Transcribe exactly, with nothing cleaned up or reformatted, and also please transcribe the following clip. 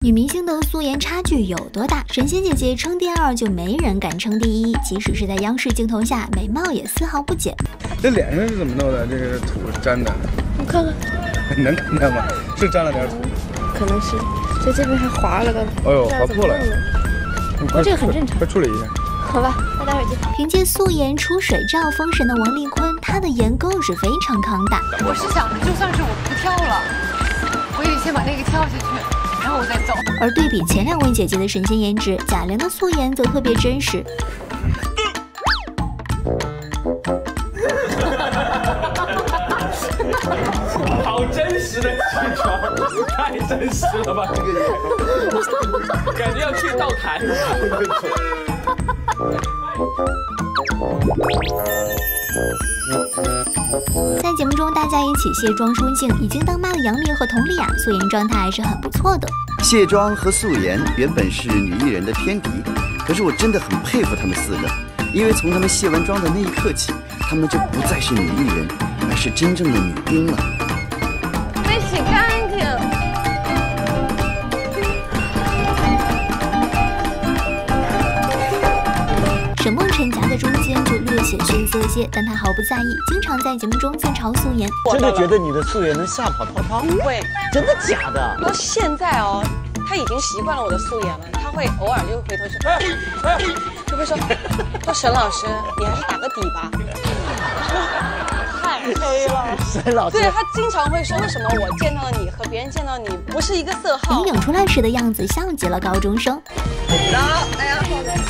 女明星的素颜差距有多大？神仙姐姐称第二就没人敢称第一，即使是在央视镜头下，美貌也丝毫不减。 这脸上是怎么弄的？这个土粘的， 我看看， 能看见吗？是沾了点土， 可能是，这这边还划了个， 哎呦，划破了。 不过这个很正常， 快处理一下。 好吧，那待会儿见。 凭借素颜出水照封神的王丽坤，她的颜更是非常抗打。 我是想，就算是我不跳了，我也得先把那个跳下去。然后我再走。 而对比前两位姐姐的神仙颜值，贾玲的素颜则特别真实。 好真实的起床，太真实了吧！这个感觉要去倒台。 在节目中，大家一起卸妆出镜，已经当妈的杨幂和佟丽娅素颜状态还是很不错的。 卸妆和素颜原本是女艺人的天敌，可是我真的很佩服她们四个，因为从她们卸完妆的那一刻起，她们就不再是女艺人，而是真正的女兵了。 没洗干净。 沈梦辰夹在中间就略显逊色些，但她毫不在意，经常在节目中自嘲素颜。 真的觉得你的素颜能吓跑涛涛？ 不会， 真的假的？ 到现在哦，他已经习惯了我的素颜了，他会偶尔就回头说，就会说，说沈老师，你还是打个底吧。太黑了， 沈老师。 对，他经常会说，为什么我见到你和别人见到你不是一个色号？ 莹莹出来时的样子像极了高中生。 然后，哎呀。